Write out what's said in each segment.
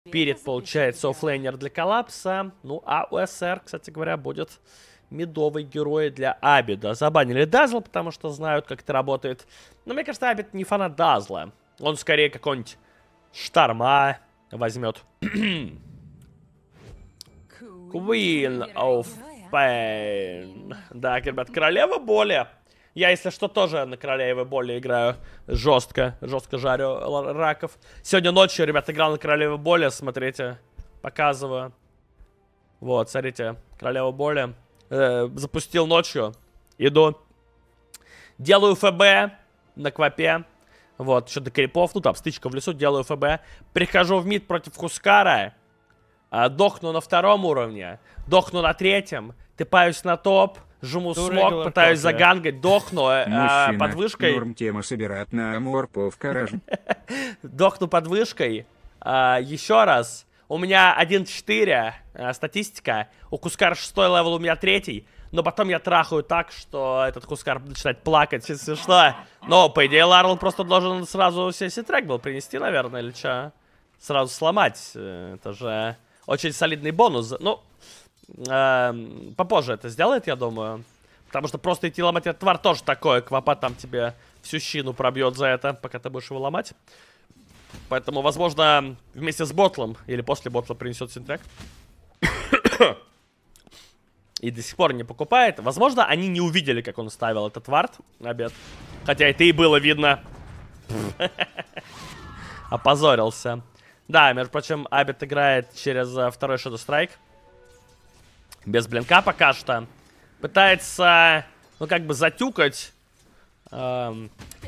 Спирит, получается, оффлейнер для коллапса. Ну, а у СР, кстати говоря, будет мидовый герой для Абида. Забанили Дазл, потому что знают, как это работает. Но мне кажется, Абид не фанат Дазла. Он скорее какой-нибудь Шторма возьмет. Queen of Pain. Да, ребят, королева боли. Я, если что, тоже на королеве боли играю жестко. Жестко жарю раков. Сегодня ночью, ребят, играл на королеве боли. Смотрите, показываю. Вот, смотрите, королева боли. Запустил ночью. Иду. Делаю ФБ на квапе. Вот, что до крипов. Ну, там, стычка в лесу. Делаю ФБ. Прихожу в мид против Хускара. Дохну на 2-м уровне. Дохну на 3-м. Тыпаюсь на топ. Жму смог, пытаюсь загангать, дохну под вышкой. Норм тема собирать на морпов караж. Дохну под вышкой. Еще раз. У меня 1-4 статистика. У Хускара 6-й левел, у меня 3-й. Но потом я трахаю так, что этот Хускар начинает плакать. Смешно. Но, по идее, Ларл просто должен сразу сессии трек был принести, наверное, или что? Сразу сломать. Это же очень солидный бонус. Ну... попозже это сделает, я думаю. Потому что просто идти ломать этот твар тоже такое. Квапа там тебе всю щину пробьет за это, пока ты будешь его ломать. Поэтому, возможно, вместе с ботлом или после ботла принесет синтрек. И до сих пор не покупает. Возможно, они не увидели, как он ставил этот вард на обед. Хотя это и было видно. Опозорился. Да, между прочим, Абит играет через второй Shadow Strike. Без блинка пока что. Пытается, ну, как бы затюкать. У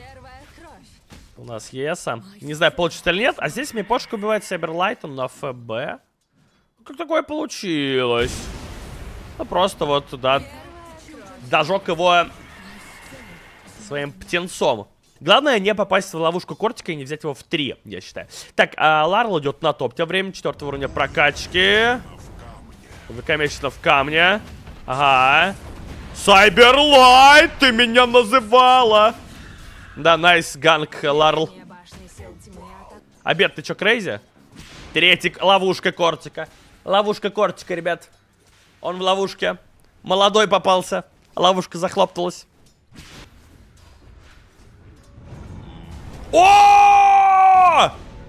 нас ЕСа. Не знаю, получится или нет. А здесь Мипошка убивает Сайберлайтом на ФБ. Как такое получилось? Ну, просто вот, да, дожег его своим птенцом. Главное не попасть в ловушку Кортика и не взять его в 3, я считаю. Так, Ларл идет на топ. Тем временем 4-го уровня прокачки. Выкомечно в камне. Ага. Сайберлайт, ты меня называла. Да, найс ганг, Ларл. Обед, ты чё, крейзи? 3-й, ловушка Кортика. Ловушка Кортика, ребят. Он в ловушке. Молодой попался. Ловушка захлопнулась. О!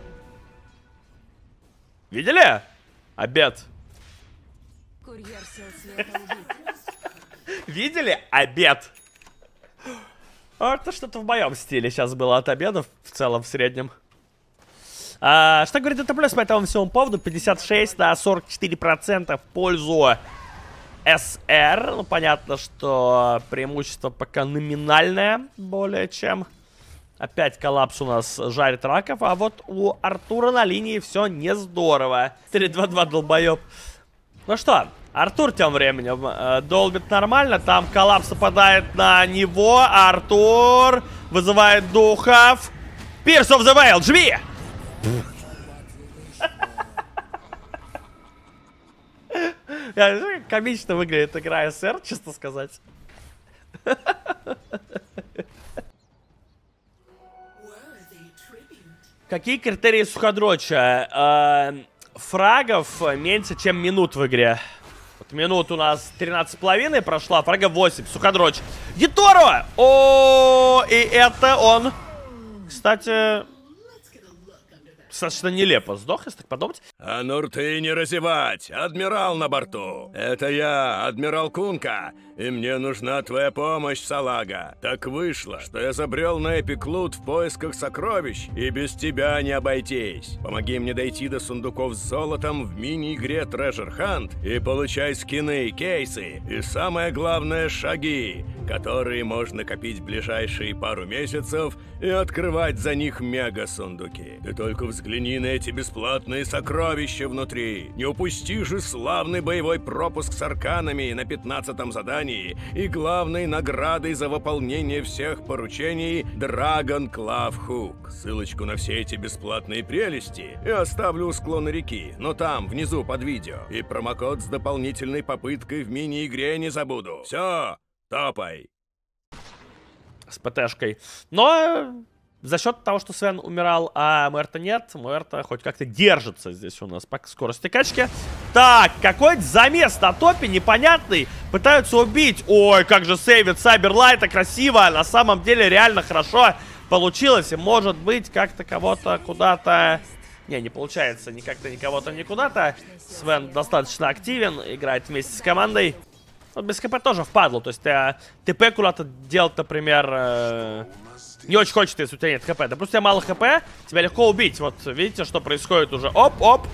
Видели? Обед. Видели? Обед. Это что-то в моем стиле сейчас было от обедов. В целом, в среднем. Что говорит это плюс по этому всему поводу? 56 на 44% в пользу СР. Ну, понятно, что преимущество пока номинальное. Более чем. Опять коллапс у нас жарит раков. А вот у Артура на линии все не здорово. 3-2-2 долбоеб. Ну что, Артур тем временем долбит нормально. Там коллапс нападает на него. Артур вызывает духов. Pierce of the Veil, жми! Комично выглядит игра СР, честно сказать. Какие критерии суходроча? Фрагов меньше, чем минут в игре. Вот минут у нас 13,5 прошла, фрагов 8. Суходроч. Гиторо! О, и это он. Кстати, достаточно нелепо сдох, если так подумать. Анур, ты не разевать! Адмирал на борту! Это я, адмирал Кунка, и мне нужна твоя помощь, салага. Так вышло, что я забрел на Эпиклут в поисках сокровищ, и без тебя не обойтись. Помоги мне дойти до сундуков с золотом в мини-игре Treasure Hunt и получай скины, кейсы и, самое главное, шаги, которые можно копить в ближайшие пару месяцев и открывать за них мега-сундуки. Ты только взгляни на эти бесплатные сокровища внутри. Не упусти же славный боевой пропуск с арканами на 15-м задании и главной наградой за выполнение всех поручений Dragon Claw Hook. Ссылочку на все эти бесплатные прелести я оставлю у склона реки, но там, внизу под видео. И промокод с дополнительной попыткой в мини-игре не забуду. Все, топай. С ПТшкой. Но за счет того, что Свен умирал, а Муэрто нет, Муэрто хоть как-то держится здесь у нас по скорости качки. Так, какой-то замес на топе непонятный. Пытаются убить. Ой, как же сейвит Саберлайта красиво. На самом деле реально хорошо получилось. И может быть как-то кого-то куда-то... Не получается как-то никого-то ни куда-то. Свен достаточно активен, играет вместе с командой. Вот без КП тоже впадло. То есть ТП куда-то делать, например... Не очень хочется, если у тебя нет ХП. Да просто у тебя мало ХП, тебя легко убить. Вот видите, что происходит уже. Оп-оп.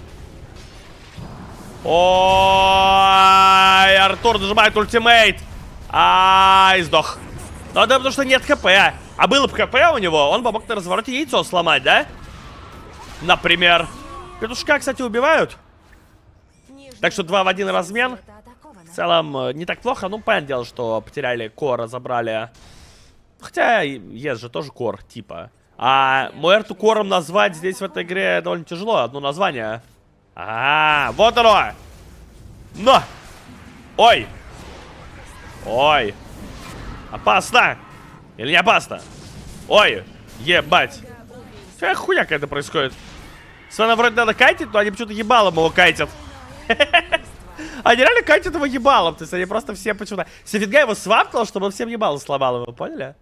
Ой, Артур нажимает ультимейт. Ай, сдох. Ну да, потому что нет ХП. А было бы ХП у него, он бы мог на развороте яйцо сломать, да? Например. Петушка, кстати, убивают. Так что 2 в 1 размен. В целом, не так плохо. Ну, понятное дело, что потеряли кора, забрали... Хотя, есть же тоже кор, типа. А Муэрту кором назвать здесь в этой игре довольно тяжело. Одно название. Вот оно! Но! Ой! Ой! Опасно! Или не опасно? Ой! Ебать! Какая хуйня какая-то происходит? Свена вроде надо кайтить, но они почему-то ебалом его кайтят. Они реально катят его ебалом. То есть они просто все почему-то... Сефидга его свапнул, чтобы он всем ебало сломал. Вы поняли?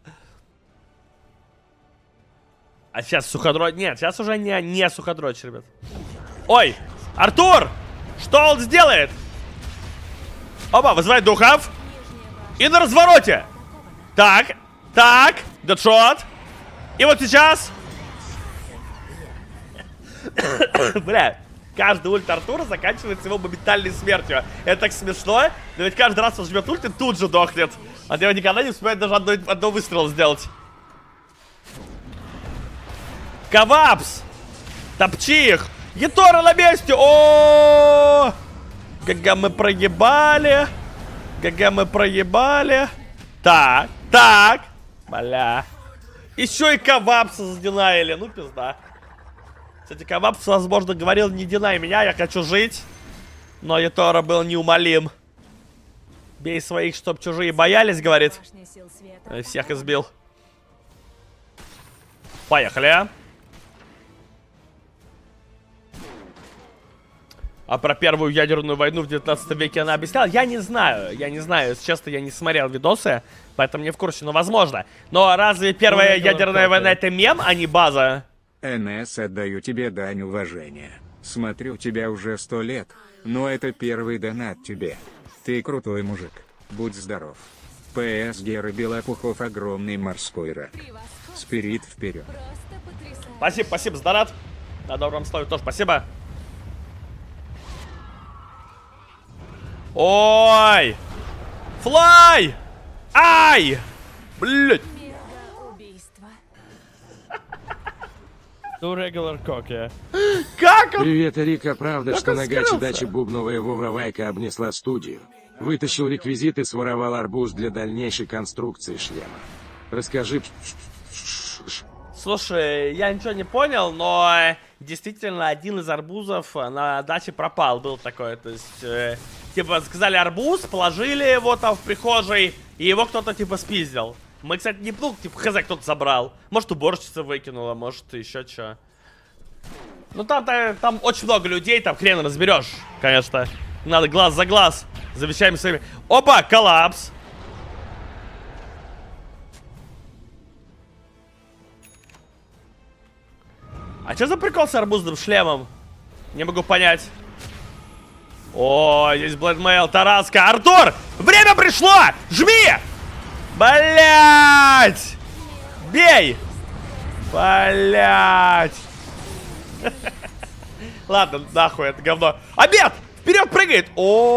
А сейчас суходроч... Нет, сейчас уже не суходроч, ребят. Ой! Артур! Что он сделает? Опа, вызывает духов. И на развороте. Так. Дедшот. И вот сейчас... Бля. Каждый ульт Артура заканчивается его моментальной смертью. Это так смешно, но ведь каждый раз он жмет ульт и тут же дохнет. А его никогда не успевает даже одного выстрела сделать. Кавапс! Топчи их! Етора на месте! О! ГГ мы проебали. ГГ мы проебали. Так. Бля. Еще и Кавапса задинаили. Ну пизда. Кстати, Кавапс, возможно, говорил: не динай меня, я хочу жить. Но Етора был неумолим. Бей своих, чтоб чужие боялись, говорит. Всех избил. Поехали. А про первую ядерную войну в 19 веке она объясняла? Я не знаю. Если честно, я не смотрел видосы, поэтому не в курсе, но возможно. Но разве первая ядерная война это мем, а не база? НС, отдаю тебе дань уважения. Смотрю тебя уже 100 лет, но это первый донат тебе. Ты крутой мужик. Будь здоров. ПС Гера Белопухов огромный морской рак. Спирит вперед. Спасибо за донат. На добром слове тоже спасибо. Ой! Флай! Ай! Блять! Ну, регуляр коки. Как он? Привет, Рика. Правда, Как что он на скрылся? гаче-даче бубновая Вовровайка обнесла студию? Вытащил реквизиты, своровал арбуз для дальнейшей конструкции шлема. Расскажи. Слушай, я ничего не понял, но действительно один из арбузов на даче пропал. Был такое, то есть, типа, сказали арбуз, положили его там в прихожей, и его кто-то, типа, спиздил. Мы, кстати, не пнул, типа, хз кто-то забрал. Может, уборщица выкинула, может, еще что. Ну, там очень много людей, там хрен разберешь, конечно. Надо глаз за глаз, за вещами своими. Опа, коллапс. А что за прикол с арбузным шлемом? Не могу понять. О, здесь Блэдмейл, Тараска. Артур! Время пришло! Жми! Блять! Бей! Блять! Ладно, нахуй, это говно. Обед! Вперед прыгает!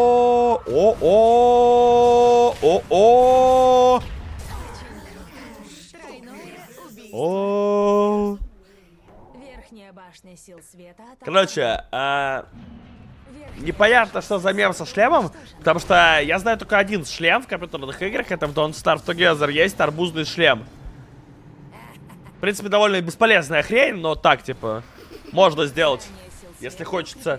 О. Верхняя башня сил света. Короче, непонятно, что за мем со шлемом, потому что я знаю только один шлем в компьютерных играх, это в Don't Starve Together есть арбузный шлем. В принципе, довольно бесполезная хрень, но так, типа, можно сделать, если хочется.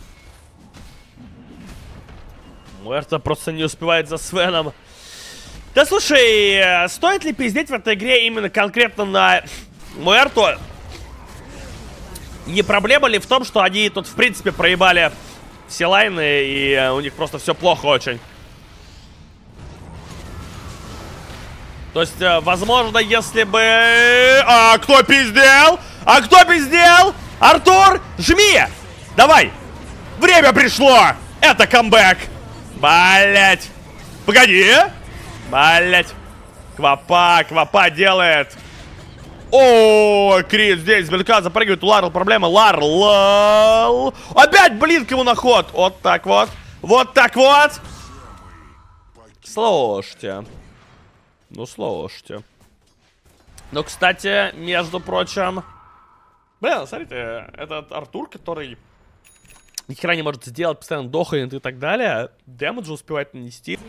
Муэрто просто не успевает за Свеном. Да слушай, стоит ли пиздеть в этой игре именно конкретно на Муэрту? Не проблема ли в том, что они тут в принципе проебали все лайны и у них просто все плохо очень? То есть, возможно, если бы... А кто пиздел? А кто пиздел? Артур, жми! Давай! Время пришло! Это камбэк! Блять! Погоди! Блять! Квапа делает! О, Крит здесь, Белка запрыгивает, у Ларл проблема, Ларл! Опять блинк ему на ход! Вот так вот! Вот так вот! Слушайте. Ну, слушайте. Ну, кстати, между прочим... Блин, смотрите, этот Артур, который ни хера не может сделать, постоянно дохает и так далее, дэмэджа успевает нанести.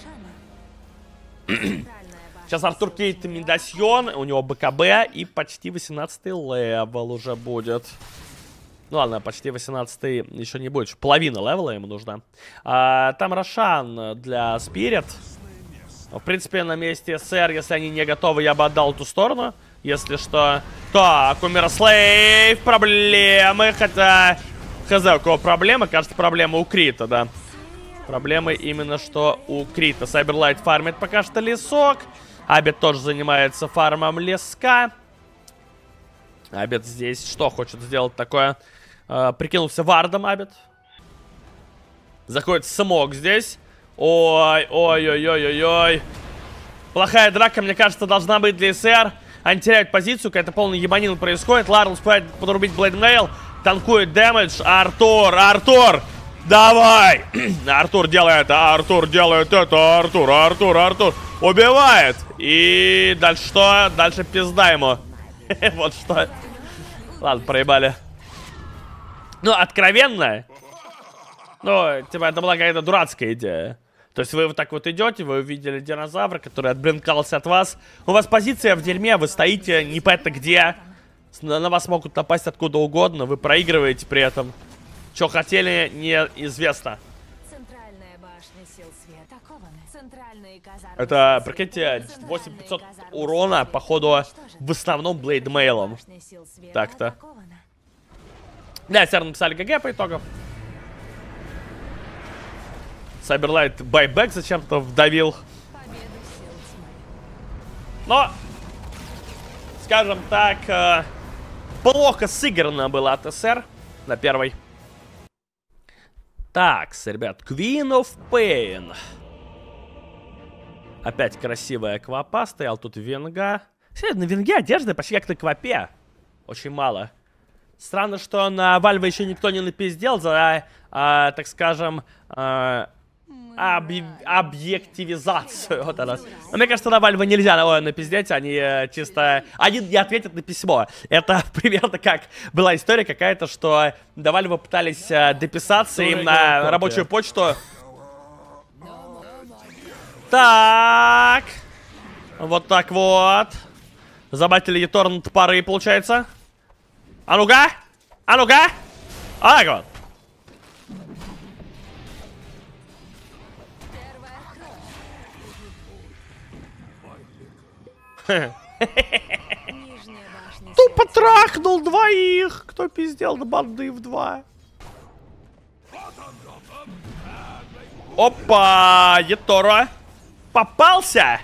Сейчас Артур кейт Мендасьон, у него БКБ и почти 18-й левел уже будет. Ну ладно, почти 18-й еще не будет, половина левела ему нужна. Там Рошан для Спирит. В принципе, на месте СР, если они не готовы, я бы отдал ту сторону. Если что. Так, у Мирослейв проблемы, хотя... Хз, у кого проблемы? Кажется, проблема у Крита, да. Проблемы именно что у Крита. Сайберлайт фармит пока что лесок. Абет тоже занимается фармом леска. Абет здесь что хочет сделать такое? Прикинулся вардом Абет. Заходит смог здесь. Ой. Плохая драка, мне кажется, должна быть для СР. Они теряют позицию, какая-то полная ебанина происходит. Ларл успевает подрубить Блейдмейл. Танкует дэмэдж. Артур! Давай! Артур делает это, Артур. Убивает. И дальше что? Дальше пизда ему. Вот что. Ладно, проебали. Ну, откровенно. Ну, типа, это была какая-то дурацкая идея. То есть вы вот так вот идете, вы увидели динозавра, который отблинкался от вас. У вас позиция в дерьме, вы стоите непонятно где. На вас могут напасть откуда угодно, вы проигрываете при этом. Что хотели, неизвестно. Это, прикиньте, 8500 урона, походу, в основном блейдмейлом. Так-то. Да, все равно написали ГГ по итогам. Сайберлайт байбек зачем-то вдавил. Но, скажем так, плохо сыграно было от СР на первой. Так, ребят, Queen of Pain. Опять красивая квапа. Стоял тут Венга. Кстати, на Венге одежды почти как на квапе. Очень мало. Странно, что на Вальва еще никто не напиздел за, так скажем, объективизацию. Вот она. Но мне кажется, на Вальва нельзя напиздеть. Они чисто... Они не ответят на письмо. Это примерно как была история какая-то, что до Вальва пытались дописаться им на рабочую почту. Так. Вот так вот. Забатили Еторн топоры, получается. А ну-ка! А ну-ка! А так вот. Тупо трахнул двоих. Кто пиздел на банды в 2? Опа! Етора. Попался!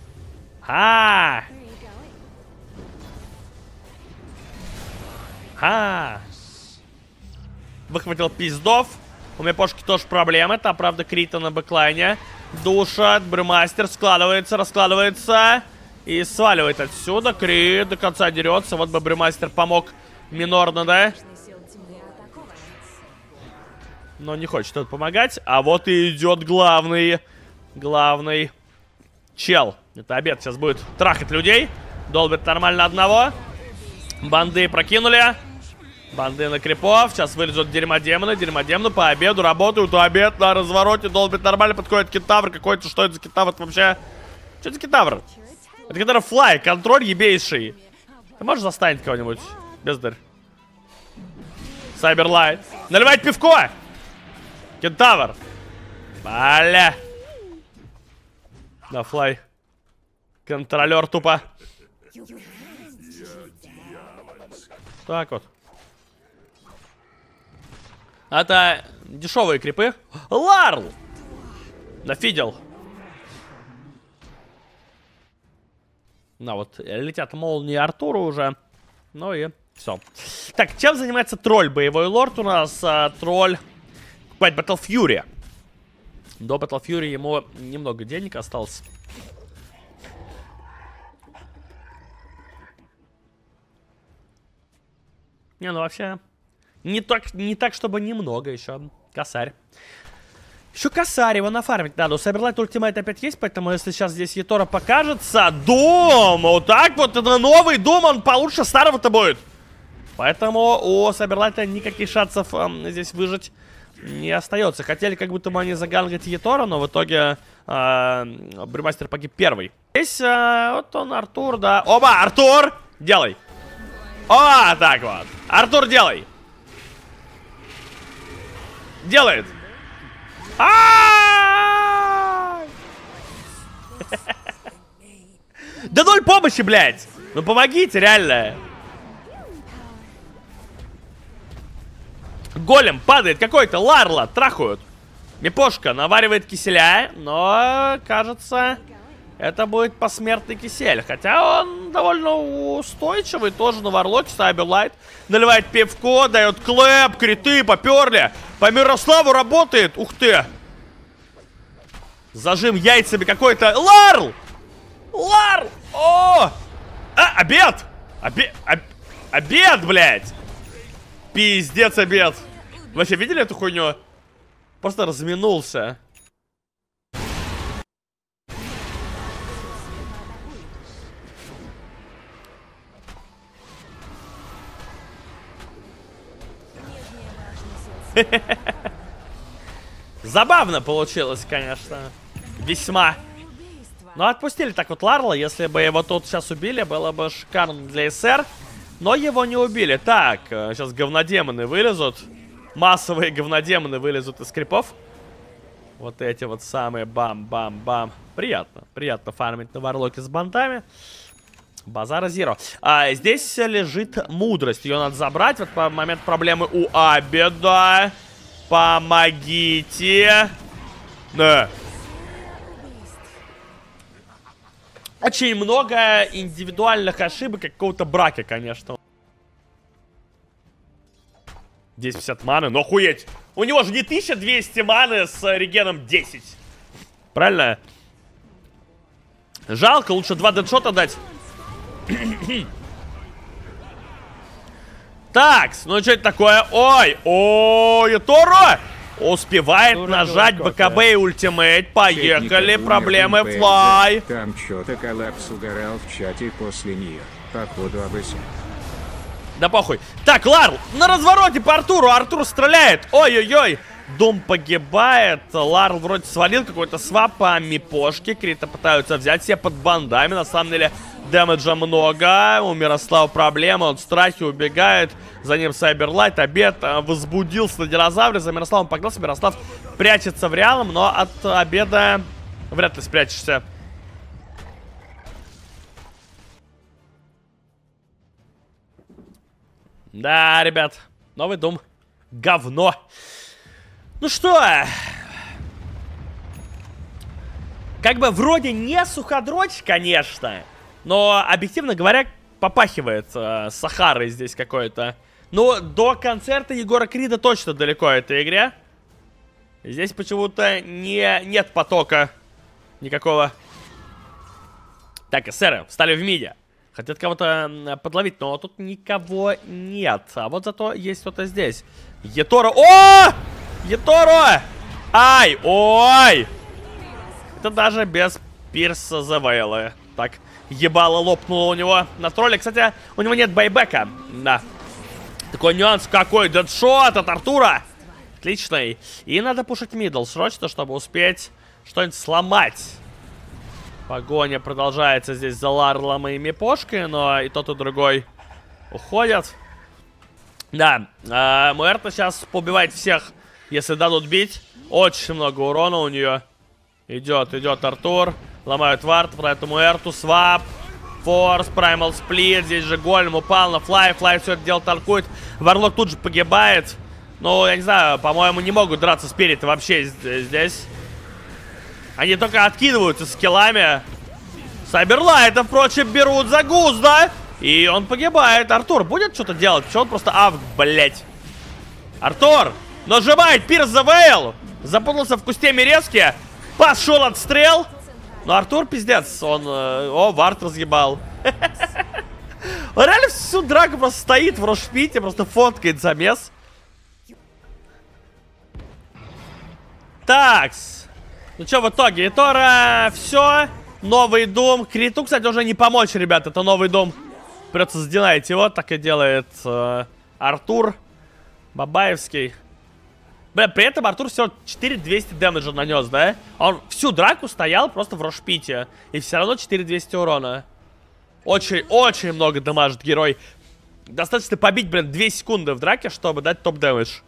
Выхватил пиздов. У меня пошки тоже проблемы. Там, правда, Крита на бэклайне. Душат. Брюмастер складывается, раскладывается. И сваливает отсюда. Крит до конца дерется. Вот бы Брюмастер помог минорно, да? Но не хочет тут помогать. А вот и идет главный чел. Это обед сейчас будет трахать людей. Долбит нормально одного. Банды прокинули. Банды на крипов. Сейчас вылезут дерьмодемоны. Дерьмодемоны по обеду работают. Обед на развороте. Долбит нормально. Подходит кентавр какой-то. Что это за кентавр вообще? Что это за кентавр? Это кентавр флай. Контроль ебейший. Ты можешь застанить кого-нибудь? Бездарь. Сайберлайт. Наливать пивко! Кентавр. Бля. Да, флай. Контролер тупо. Так вот. Это дешевые крипы. Ларл! Нафидел. На вот, летят молнии Артуру уже. Ну и все. Так, чем занимается тролль? Боевой лорд у нас. Тролль. Покупать Battle Fury. До Battle Fury ему немного денег осталось. Не, ну вообще... Не так, чтобы немного еще. Косарь. Еще косарь, его нафармить надо. У Саберлайт ультимейт опять есть, поэтому если сейчас здесь Етора покажется... Дом! Вот так вот, это новый дом, он получше старого-то будет. Поэтому у Саберлайта никаких шансов здесь выжить не остается. Хотели как будто бы они загангать Етора, но в итоге Брюмастер погиб первый. Здесь вот он, Артур, да. Оба, Артур! Делай! О, так вот. Артур, делай! Делает! Да ноль помощи, блядь! Ну помогите, реально! Голем падает какой-то, Ларла трахают. Мипошка наваривает киселя, но, кажется, это будет посмертный кисель. Хотя он довольно устойчивый, тоже на варлоке. Саберлайт наливает пивко, дает клэп, криты, поперли. По Мирославу работает, ух ты. Зажим яйцами какой-то. Ларл! Ларл! О! Обед! Обед, блядь! Пиздец, обед. Вообще видели эту хуйню? Просто разминулся. Забавно получилось, конечно. Весьма. Но отпустили так вот Ларла. Если бы его тут сейчас убили, было бы шикарно для СР. Но его не убили. Так, сейчас говнодемоны вылезут. Массовые говнодемоны вылезут из крипов. Вот эти вот самые бам-бам-бам. Приятно. Приятно фармить на варлоке с бандами. Базара зеро. Здесь лежит мудрость. Ее надо забрать. Вот по момент проблемы у Абеда. Помогите. Да. Очень много индивидуальных ошибок какого-то брака, конечно. 1050 маны, но охуеть. У него же не 1200 маны с регеном 10. Правильно? Жалко, лучше 2 дедшота дать. Так, ну что это такое? Ой, ой, Торо! Успевает нажать БКБ и ультимейт. Поехали, проблемы флай. Там что-то коллапс угорал в чате после нее. Походу обыск. Да похуй. Так, Ларл, на развороте по Артуру. Артур стреляет. Ой-ой-ой. Дом погибает. Ларл вроде свалил какой-то свап по мипошке. Крита пытаются взять все под бандами. На самом деле, дэмэджа много. У Мирослава проблемы. Он в страхе убегает. За ним Саберлайт. Обед возбудился на динозавре. За Мирославом погнался. Мирослав прячется в реалом, но от обеда вряд ли спрячешься. Да, ребят. Новый дом. Говно. Ну что? Как бы вроде не суходрочь, конечно. Но, объективно говоря, попахивает Сахарой здесь какой-то. Но до концерта Егора Крида точно далеко этой игре. Здесь почему-то нет потока никакого. Так, эсеры встали в миде. Хотят кого-то подловить, но тут никого нет. А вот зато есть кто-то здесь. Еторо. О! Еторо! Ай! Ой! Это даже без Пирса Завейлы. Так, ебало лопнуло у него на тролле. Кстати, у него нет байбека. Да. Такой нюанс какой. Дедшот от Артура. Отличный. И надо пушить мидл срочно, чтобы успеть что-нибудь сломать. Погоня продолжается здесь за Ларлом и Мипошкой, но и тот, и другой уходят. Да, Муэрта сейчас побивает всех, если дадут бить. Очень много урона у нее. Идет Артур. Ломают вард, поэтому Эрту, свап, форс, праймал сплит. Здесь же голем упал на флай. Флай все это дело танкует. Варлок тут же погибает. Ну, я не знаю, по-моему, не могут драться спириты вообще здесь. Они только откидываются скиллами. Сайберлайта, впрочем, берут за гуз, да? И он погибает. Артур будет что-то делать? Почему он просто авг, блять? Артур! Нажимает Пирс за Вейл! Запутался в кусте мерезки. Пошел отстрел. Но Артур пиздец. Он... О, вард разъебал. Он реально всю драку просто стоит в рошпите. Просто фоткает замес. Такс. Ну что в итоге? Итора, все. Новый дом. Криту, кстати, уже не помочь, ребят. Это новый дом. Придется сдинать его. Так и делает Артур Бабаевский. Бля, при этом Артур всего 4200 дэмэджа нанес, да? Он всю драку стоял просто в рошпите. И все равно 4200 урона. Очень много дамажит герой. Достаточно побить, блин, 2 секунды в драке, чтобы дать топ-дэмэдж.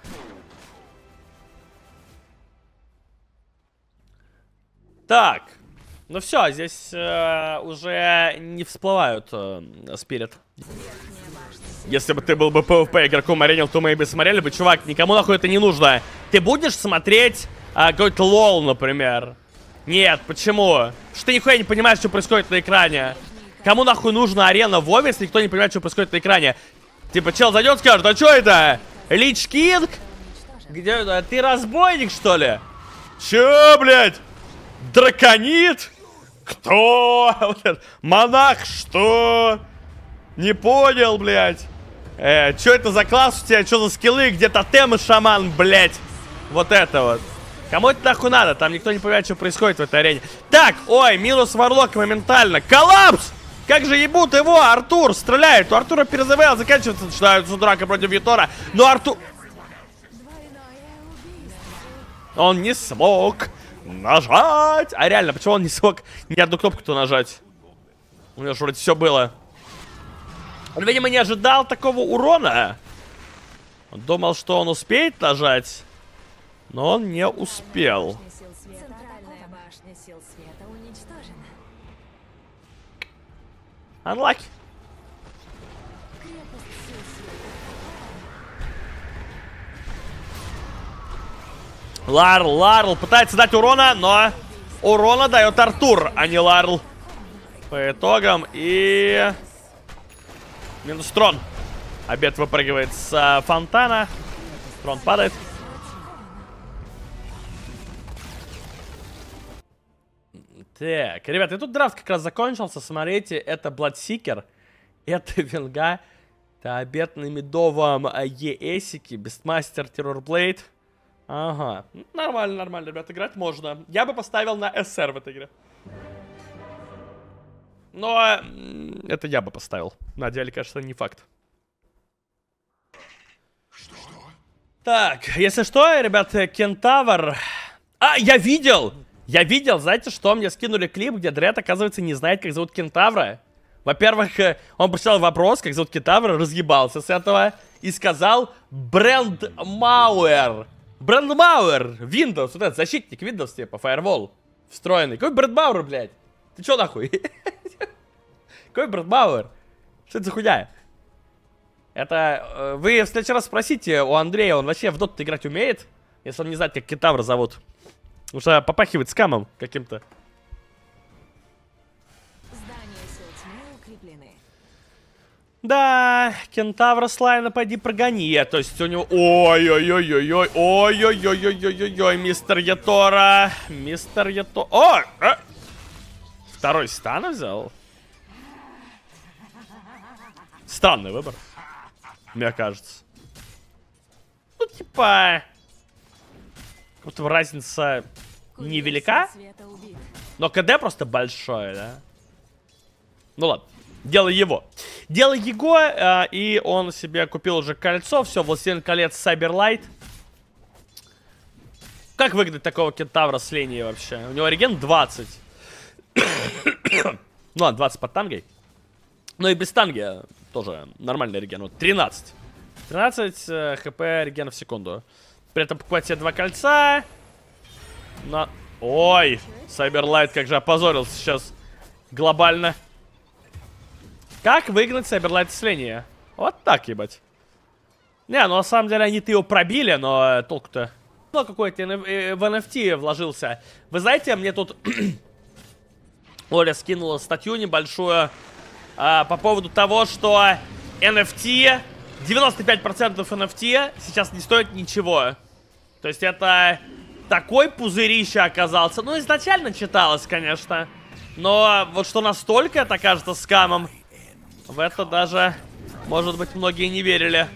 Так. Ну все, здесь уже не всплывают спирит. Если бы ты был бы PvP игроком Аренил, то мы бы смотрели бы. Чувак, никому нахуй это не нужно. Ты будешь смотреть какой-то лол, например? Нет, почему? Потому что ты нихуя не понимаешь, что происходит на экране. Кому нахуй нужна арена в Вове, если никто не понимает, что происходит на экране? Типа, чел зайдет, скажет, а что это? Лич Кинг? Где это? Ты разбойник, что ли? Че, блядь? Драконит? Кто? Монах, что? Не понял, блядь. Что это за класс у тебя? Что за скиллы? Где тотем и шаман, блядь? Вот это вот. Кому это нахуй надо? Там никто не понимает, что происходит в этой арене. Так, ой, минус Варлок моментально. Коллапс! Как же ебут его? Артур стреляет. У Артура перезавел, заканчивается, начинается драка против Ятора. Но Артур... Он не смог нажать. А реально, почему он не смог ни одну кнопку-то нажать? У него же вроде все было. Он, видимо, не ожидал такого урона. Он думал, что он успеет нажать, но он не успел. Центральная башня сил света уничтожена. Unlucky. Ларл пытается дать урона, но урона дает Артур, а не Ларл. По итогам и... Минус трон. Обед выпрыгивает с фонтана. Трон падает. Так, ребят, и тут драфт как раз закончился. Смотрите, это Бладсикер. Это Венга. Это обед на медовом ЕСике. Бестмастер, Террорблейд. Ага. Нормально, ребят, играть можно. Я бы поставил на СР в этой игре. Но это я бы поставил. На деле, кажется, не факт. Что? Так, если что, ребят, Кентавр... А, я видел! Я видел, знаете что? Мне скинули клип, где Дред, оказывается, не знает, как зовут Кентавра. Во-первых, он прочитал вопрос, как зовут Кентавра, разъебался с этого и сказал Брендмауэр. Брендмауэр! Windows, вот этот защитник Windows, типа, Firewall встроенный. Какой Брендмауэр, блядь? Ты чё нахуй? Какой Брендмауэр? Что это за хуйня? Это... Вы в следующий раз спросите у Андрея, он вообще в доту играть умеет? Если он не знает, как Кентавра зовут. Потому что попахивает скамом каким-то. Здания сил тьмы укреплены. Да, Кентавра слайна, пойди прогони. То есть у него... Ой-ой-ой-ой-ой. Ой-ой-ой-ой-ой-ой. Мистер Ятора. Мистер Ятора. О! Второй стан взял? Странный выбор. Мне кажется. Ну, типа... Вот разница невелика. Но КД просто большое, да? Ну ладно. Дело его. Дело его, и он себе купил уже кольцо. Все, Властелин колец, Сайберлайт. Как выглядит такого Кентавра с линией вообще? У него реген 20. Ну ладно, 20 под тангой. Ну и без танги тоже нормальный реген. Вот 13. 13 хп регена в секунду. При этом покупать себе 2 кольца. На... Ой, Сайберлайт как же опозорился сейчас глобально. Как выиграть Сайберлайт с линии? Вот так, ебать. Не, ну на самом деле они-то его пробили, но толку-то... Ну, какой-то в NFT вложился. Вы знаете, мне тут Оля скинула статью небольшую по поводу того, что NFT, 95% NFT сейчас не стоит ничего. То есть это такой пузырище оказался. Ну, изначально читалось, конечно. Но вот что настолько это кажется скамом, в это даже, может быть, многие не верили.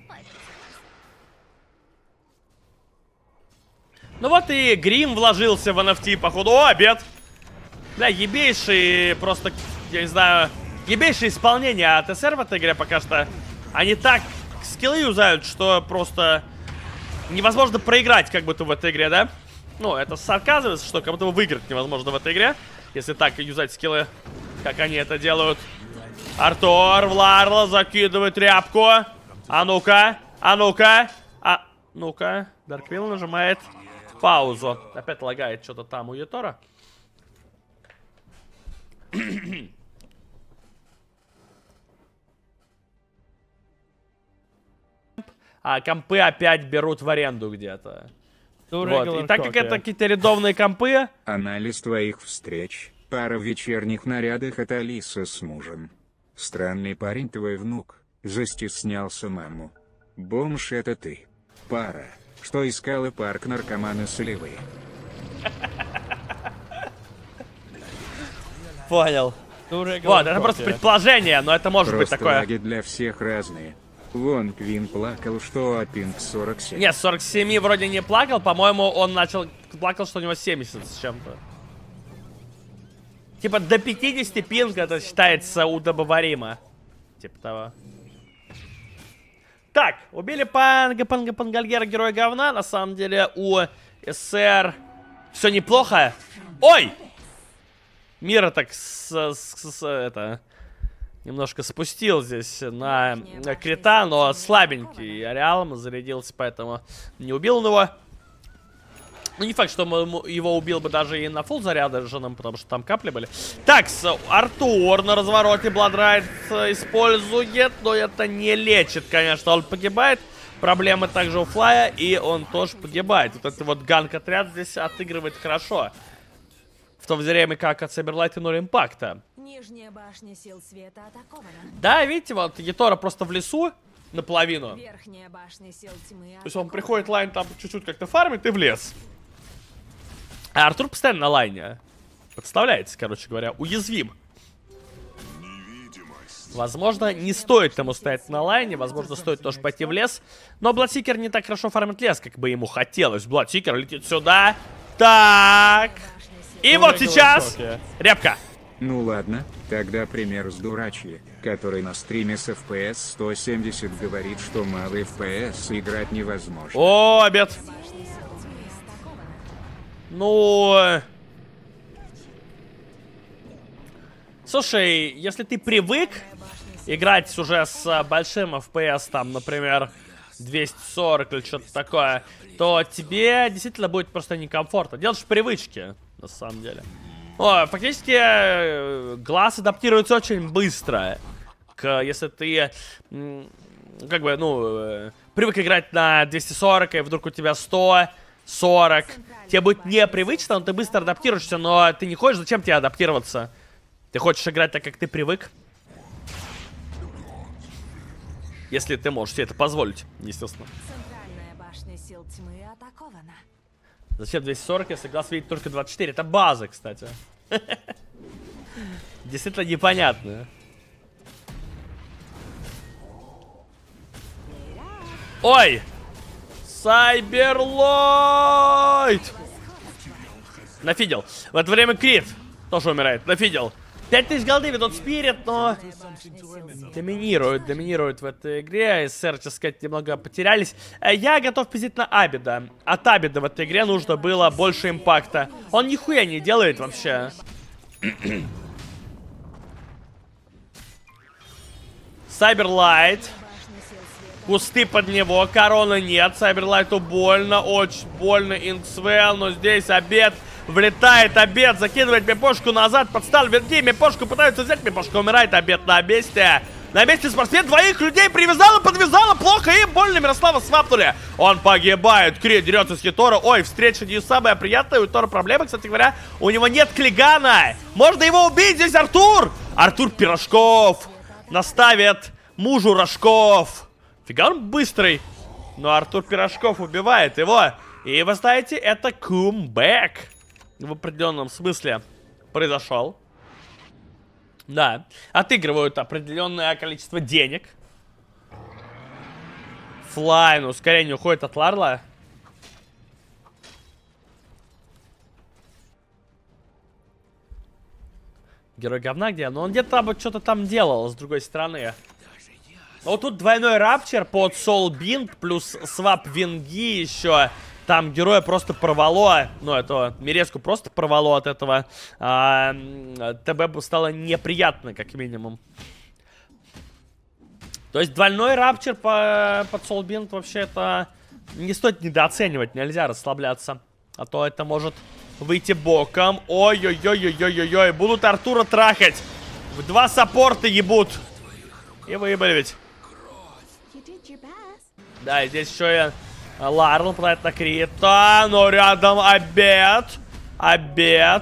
Ну вот и Грим вложился в NFT, походу. О, обед! Бля, ебейший просто, я не знаю, ебейшее исполнение от СР в этой игре пока что. Они так скиллы юзают, что просто невозможно проиграть как будто в этой игре, да? Ну, это оказывается, что как будто выиграть невозможно в этой игре, если так юзать скиллы, как они это делают. Артур Вларла закидывает тряпку. А ну-ка, а ну-ка, а ну-ка. Дарквилл нажимает паузу. Опять лагает что-то там у Ютора. А компы опять берут в аренду где-то. Вот. И так как это какие-то рядовные компы... Анализ твоих встреч. Пара в вечерних нарядах — это Алиса с мужем. Странный парень твой внук. Застеснялся маму. Бомж — это ты. Пара, что искала парк наркоманы солевые. Понял. Вот, это просто предположение, но это может быть такое. Лаги для всех разные. Вон Квин плакал, что Пинг 47. Нет, 47 вроде не плакал. По-моему, он плакал, что у него 70 с чем-то. Типа до 50 пинг это считается удобоваримо. Типа того. Так, убили Пангальгера, героя говна. На самом деле у СР все неплохо. Ой! Мира так это... Немножко спустил здесь на крита, но слабенький ареалом зарядился, поэтому не убил он его. Ну, не факт, что его убил бы даже и на фулл заряженном, потому что там капли были. Так, Артур на развороте Бладрайт использует, но это не лечит, конечно. Он погибает. Проблемы также у Флая, и он тоже погибает. Вот этот вот ганг-отряд здесь отыгрывает хорошо. В то время как от Сайберлайта 0 импакта. Нижняя башня сил света атакована. Да, видите, вот Ятора просто в лесу наполовину. Верхняя башня сил тьмы. То есть он приходит лайн там чуть-чуть как-то фармит и в лес. А Артур постоянно на лайне. Подставляется, короче говоря, уязвим. Возможно, не стоит ему стоять на лайне, возможно, стоит тоже пойти в лес. Но Бладсикер не так хорошо фармит лес, как бы ему хотелось. Бладсикер летит сюда. Так. И вот сейчас репка. Ну ладно, тогда пример с дурачьи, который на стриме с FPS 170 говорит, что мало FPS играть невозможно. О, обед. Ну... Слушай, если ты привык играть уже с большим FPS, там, например, 240 или что-то такое, то тебе действительно будет просто некомфортно. Делаешь привычки, на самом деле. О, фактически глаз адаптируется очень быстро. Если ты, как бы, ну, привык играть на 240, и вдруг у тебя 140. Тебе будет непривычно, но ты быстро адаптируешься, но ты не хочешь, зачем тебе адаптироваться? Ты хочешь играть так, как ты привык? Если ты можешь себе это позволить, естественно. Центральная башня сил тьмы атакована. Зачем 240, если глаз видит только 24? Это база, кстати. Действительно непонятно. Ой! Сайберлайт! Нафидел. В это время Крит тоже умирает. Нафидел. 5000 голды ведут Спирит, но доминирует в этой игре. СР, так сказать, немного потерялись. Я готов пиздить на Абида. От Абида в этой игре нужно было больше импакта. Он нихуя не делает вообще. Сайберлайт. Кусты под него, короны нет. Сайберлайту больно, очень больно. Инксвелл, но здесь обед Влетает Обед, закидывает Мипошку назад, подстал вверги, Мипошку пытаются взять, Мипошка умирает, Обед на месте. На месте спортсмен двоих людей привязала, подвязала, плохо, и больно Мирослава свапнули. Он погибает, Крид дерется с Хитора. Ой, встреча не самая приятная, у Тора проблемы, кстати говоря, у него нет Клигана. Можно его убить, здесь Артур. Артур Пирожков наставит мужу Рожков. Фига он быстрый. Но Артур Пирожков убивает его. И вы знаете, это камбэк. В определенном смысле произошел. Да, отыгрывают определенное количество денег. Флайн, ускорение уходит от Ларла. Герой говна где? Но он где-то что-то там делал, с другой стороны. Но вот тут двойной рапчер под Soul Bind плюс свап винги еще. Там героя просто порвало, ну, этого Миреску просто порвало от этого. ТБ стало неприятно, как минимум. То есть двойной рапчер под Soul Bind вообще это не стоит недооценивать, нельзя расслабляться. А то это может выйти боком. Ой-ой-ой-ой-ой-ой-ой, будут Артура трахать. В 2 саппорта ебут. И выебали ведь. Да, и здесь еще и Ларл пытает на Крита, но рядом Обед. Обед.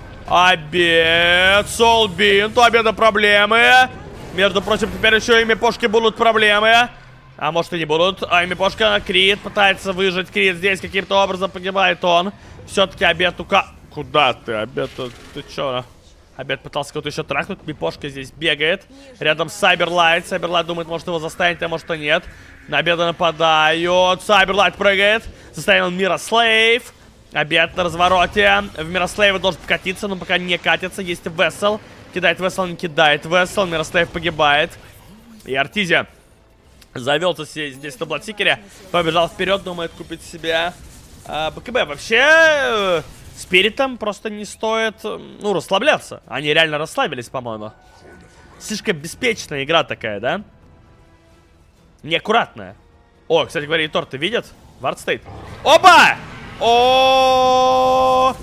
Soul Bind, у Обеда проблемы. Между прочим, теперь еще и Мипошки будут проблемы. А может и не будут. А Мипошка, Крит пытается выжить. Крит здесь каким-то образом погибает он. Все-таки Обед Куда ты, Обед? Ты че? Обед пытался кого-то еще трахнуть. Мипошка здесь бегает. Рядом с Сайберлайт. Сайберлайт думает, может его застанет, а может и нет. На Обеда нападают. Сайберлайт прыгает. Заставил Мирослейв. Обед на развороте. В Мирослейва должен покатиться, но пока не катится. Есть Вессел. Кидает Вессел, не кидает Вессел. Мирослейв погибает. И Артизия завелся здесь на Бладсикере. Побежал вперед, думает купить себе БКБ. Вообще, Спиритом просто не стоит, ну, расслабляться. Они реально расслабились, по-моему. Слишком беспечная игра такая, да? Неаккуратная. О, кстати говоря, и торты видят? Вард стоит. Опа! О!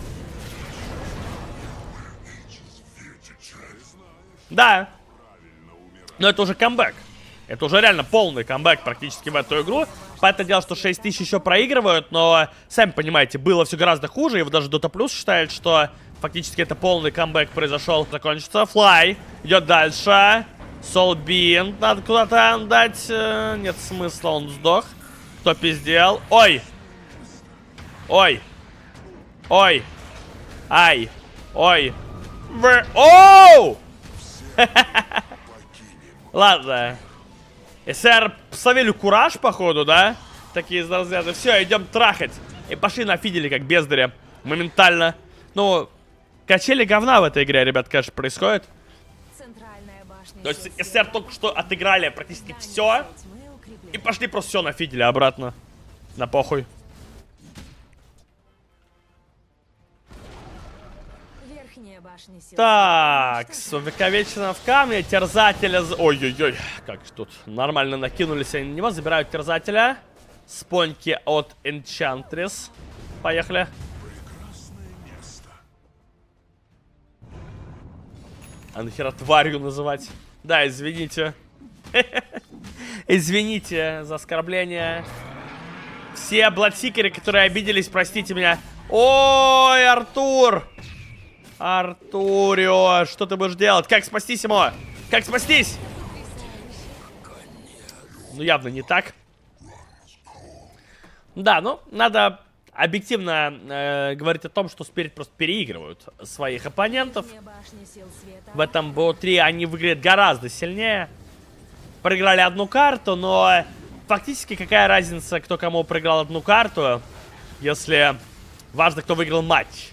Да. Но это уже камбэк. Это уже реально полный камбэк практически в эту игру. Понятное дело, что 6000 еще проигрывают, но, сами понимаете, было все гораздо хуже. И даже Dota Plus считает, что фактически это полный камбэк произошел. Закончится. Флай идет дальше. Soul Bind. Надо куда-то дать. Нет смысла, он сдох. Кто пиздел? Ой! Ой! Ой! Ай! Ой! Оу! Ладно. СР Савелю кураж, походу, да? Такие из разряда. Все, идем трахать. И пошли нафидели, как бездаря. Моментально. Ну, качели говна в этой игре, ребят, конечно, происходит. То есть СР только что отыграли практически все. И пошли просто все нафидели обратно. На похуй. Так, увековечено в камне. Терзателя... Ой-ой-ой, как же тут нормально накинулись они на него. Забирают терзателя. Споньки от Энчантрис. Поехали. А нахера тварью называть? Да, извините. Извините за оскорбление. Все бладсикеры, которые обиделись, простите меня. Ой, Артур! Артурио, что ты будешь делать? Как спастись ему? Как спастись? Ну, явно не так. Да, ну, надо объективно говорить о том, что Спирит просто переигрывают своих оппонентов. В этом БО3 они выглядят гораздо сильнее. Проиграли одну карту, но фактически какая разница, кто кому проиграл одну карту, если важно, кто выиграл матч.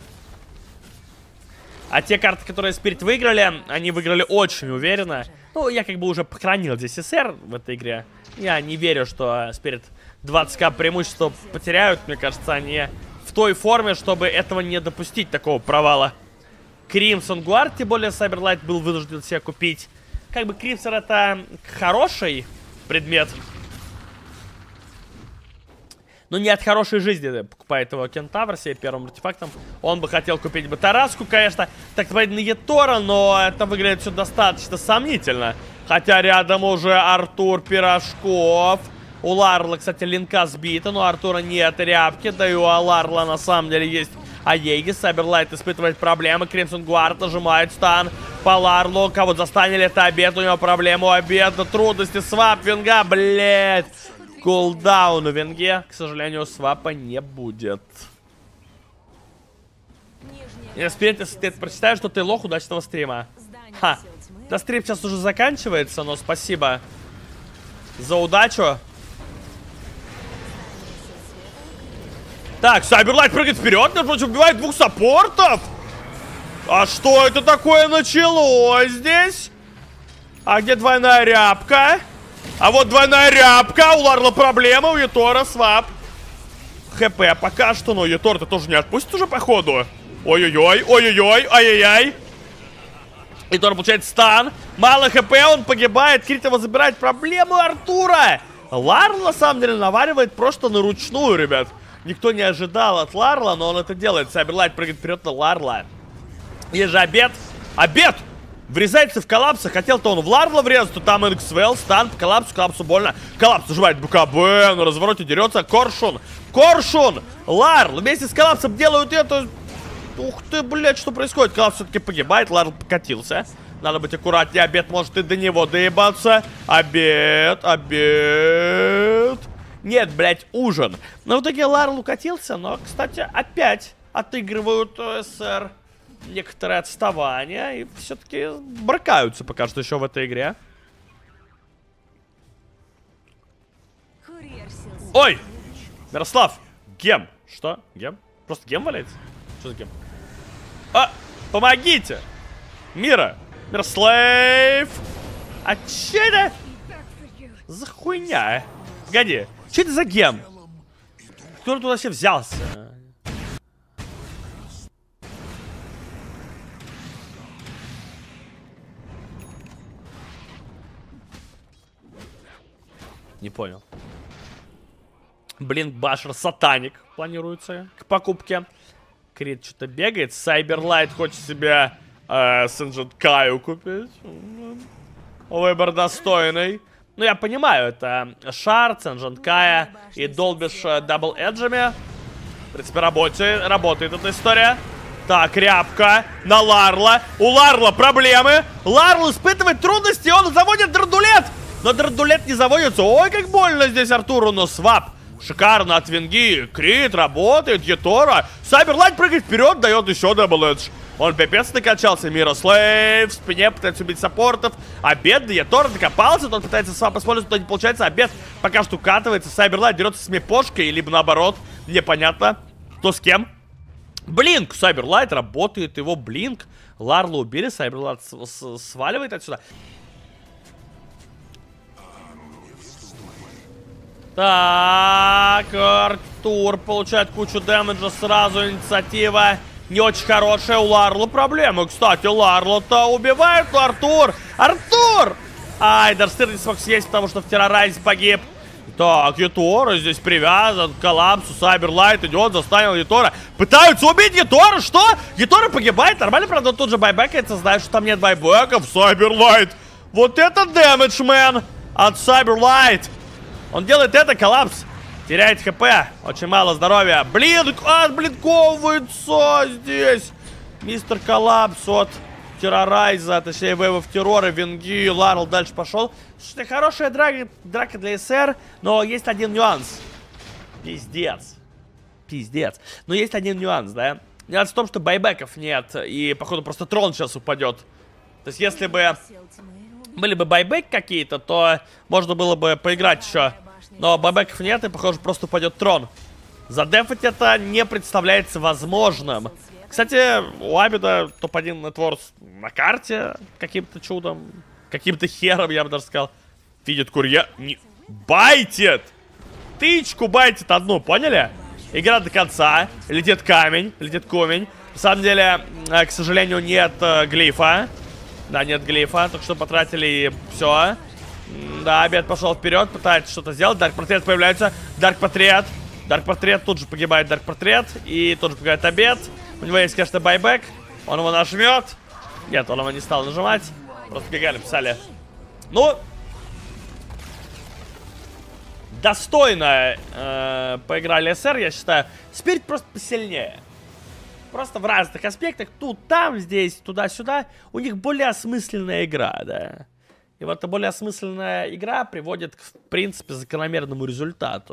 А те карты, которые Спирит выиграли, они выиграли очень уверенно. Ну, я как бы уже похоронил здесь СССР в этой игре. Я не верю, что Спирит 20к преимущества потеряют. Мне кажется, они в той форме, чтобы этого не допустить, такого провала. Crimson Guard, тем более Сайберлайт был вынужден себя купить. Как бы Crimson это хороший предмет. Ну, не от хорошей жизни покупает его кентавр себе первым артефактом. Он бы хотел купить бы Тараску, конечно, так сказать, на Етора, но это выглядит все достаточно сомнительно. Хотя рядом уже Артур Пирожков. У Ларла, кстати, линка сбита, но у Артура нет рябки. Да и у Ларла на самом деле есть Аеги. Сайберлайт испытывает проблемы. Кримсон Гвард нажимает стан по Ларлу. Кого-то застанили, это Обед. У него проблема у Обеда. Трудности. Свап Венга, блять. Кулдаун у Венге. К сожалению, свапа не будет. Если ты прочитаешь, что ты лох, удачного стрима. Ха. Да, стрим сейчас уже заканчивается, но спасибо за удачу. Так, Сайберлайт прыгает вперед, между прочим, убивает двух саппортов. А что это такое началось здесь? А где двойная рябка? А вот двойная рябка. У Ларла проблема, у Ютора свап. ХП пока что, но Ютор-то тоже не отпустит уже, походу. Ой-ой-ой, ой-ой-ой, ай-яй-яй. Ютор получает стан. Мало ХП, он погибает. Критова забирает проблему Артура. Ларл, на самом деле, наваривает просто на ручную, ребят. Никто не ожидал от Ларла, но он это делает. Сайберлайт прыгает вперед на Ларла. Есть же Обед. Обед! Врезается в коллапса. Хотел-то он в Ларла врезаться, то там Инксвелл, стан по коллапсу. Коллапсу больно. Коллапс нажимает БКБ. На развороте дерется. Коршун. Коршун! Ларл вместе с коллапсом делают это. Ух ты, блядь, что происходит? Коллапс все-таки погибает. Ларл покатился. Надо быть аккуратнее. Обед может и до него доебаться. Обед. Обед. Нет, блядь, ужин. Но в итоге Ларл укатился, но, кстати, опять отыгрывают СР некоторые отставания и все-таки брыкаются пока что еще в этой игре. Ой! Мирослав! Гем! Что? Гем? Просто гем валяется? Что за гем? А! Помогите! Мира! Мирослав! А че это за хуйня? Погоди! Что это за гем? Кто тут вообще взялся? Не понял. Блин, Башер Сатаник планируется к покупке. Крит что-то бегает. Сайберлайт хочет себе Сенджин Каю купить. Выбор достойный. Ну, я понимаю, это Шар, Сенджин Кая и Долбиш дабл эджами. В принципе, работает эта история. Так, рябка на Ларла. У Ларла проблемы. Ларл испытывает трудности, он заводит драндулет. Но драндулет не заводится. Ой, как больно здесь Артуру, но свап. Шикарно от Венги. Крит работает, Етора. Сайберлайт прыгает вперед, дает еще дабл эдж. Он пипец накачался. Мирослав в спине пытается убить саппортов. Обед, Етора докопался. Тот пытается свап использовать, но не получается. Обед пока что укатывается. Сайберлайт дерется с мипошкой, либо наоборот. Непонятно, кто с кем. Блинк. Сайберлайт работает, его блинк. Ларла убили, Сайберлайт сваливает отсюда. Так, Артур получает кучу дэмэджа сразу, инициатива не очень хорошая. У Ларла проблемы, кстати, Ларла-то убивает, но Артур! Артур! Ай, Дарстыр не смог съесть, потому что в террорайзе погиб. Так, Етора здесь привязан к коллапсу, Сайберлайт идет, застанил Етора. Пытаются убить Етора, что? Етора погибает, нормально, правда, тут же байбекается, знает, что там нет байбеков. Сайберлайт, вот это дэмэдж, мэн, от Сайберлайт. Он делает это, коллапс. Теряет хп. Очень мало здоровья. Блинк! Отблинковывается здесь. Мистер Коллапс от террорайза. Точнее, вейвов террора. Венги. Ларл дальше пошел. Слушайте, хорошая драка для СР. Но есть один нюанс. Пиздец. Пиздец. Но есть один нюанс, да? Нюанс в том, что байбеков нет. И, походу, просто трон сейчас упадет. То есть, если бы были бы байбеки какие-то, то можно было бы поиграть еще. Но байбеков нет, и, похоже, просто упадет трон. Задефать это не представляется возможным. Кстати, у Абида топ-1 нетворс на карте каким-то чудом. Каким-то хером, я бы даже сказал. Видит курьер. Не... Байтит! Тычку байтит одну, поняли? Игра до конца. Летит камень, летит комень. На самом деле, к сожалению, нет глифа. Да, нет глифа, только что потратили и все. Да, Обед пошел вперед, пытается что-то сделать. Дарк Портрет появляется. Дарк Портрет. Дарк Портрет, тут же погибает Дарк Портрет. И тут же погибает Обед. У него есть, конечно, байбек. Он его нажмет. Нет, он его не стал нажимать. Просто ГГ написали. Ну, достойно поиграли СР, я считаю. Спирит просто посильнее. Просто в разных аспектах. Тут, там, здесь, туда-сюда. У них более осмысленная игра, да. И вот эта более осмысленная игра приводит к, в принципе, закономерному результату.